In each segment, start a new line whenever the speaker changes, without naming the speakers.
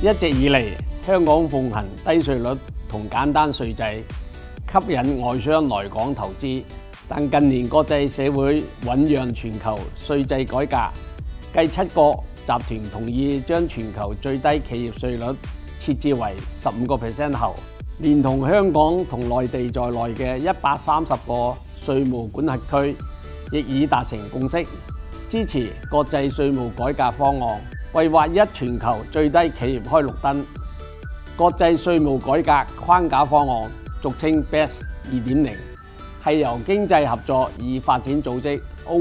一直以嚟，香港奉行低稅率同簡單稅制，吸引外商來港投資。但近年國際社會醞釀全球稅制改革，繼7個集團同意將全球最低企業稅率設置為15% 後，連同香港同內地在內嘅130個稅務管轄區，亦已達成共識，支持國際稅務改革方案，為劃一全球最低企業開綠燈。國際稅務改革框架方案，俗稱 BEPS 2.0，係由經濟合作與發展組織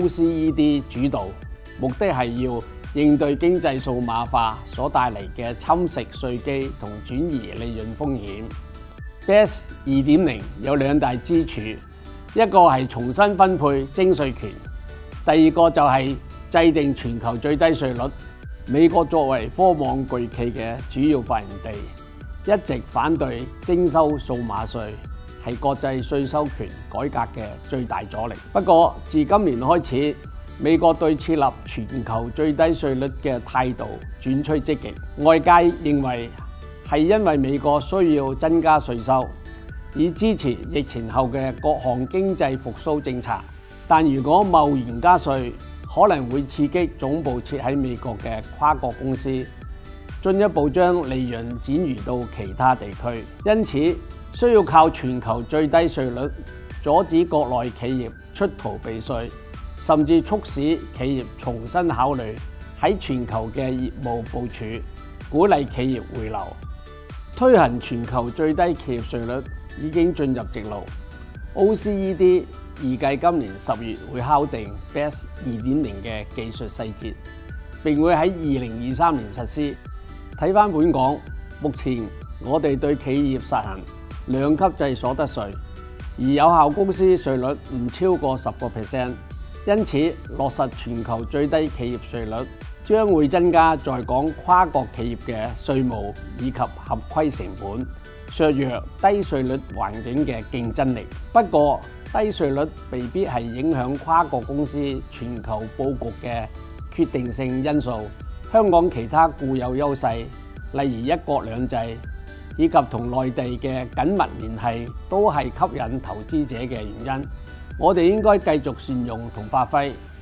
OECD 主導，目的係要應對經濟數碼化所帶嚟嘅侵蝕稅基同轉移利潤風險。BEPS 2.0有2大支柱，一個係重新分配徵稅權，第二個就係制定全球最低稅率。美國作為科網巨企嘅主要發源地，一直反對徵收數碼稅，係國際稅收權改革嘅最大阻力。不過，自今年開始，美國對設立全球最低稅率嘅態度轉趨積極。外界認為係因為美國需要增加稅收，以支持疫情後嘅各項經濟復甦政策。但如果貿然加稅，可能會刺激總部設喺美國嘅跨國公司，進一步將利潤轉移到其他地區。因此，需要靠全球最低稅率阻止國內企業出逃避稅，甚至促使企業重新考慮喺全球嘅業務部署，鼓勵企業回流。推行全球最低企業稅率已經進入直路。OECD 預計今年10月會敲定 BEPS 2.0嘅技術細節，並會喺2023年實施。睇返本港，目前我哋對企業實行2級制所得稅，而有效公司稅率唔超過10%，因此落實全球最低企業稅率將會增加在港跨國企業嘅稅務以及合規成本，削弱低稅率環境嘅競爭力。不過，低稅率未必係影響跨國公司全球佈局嘅決定性因素。香港其他固有優勢，例如一國兩制以及同內地嘅緊密聯繫，都係吸引投資者嘅原因。我哋應該繼續善用同發揮。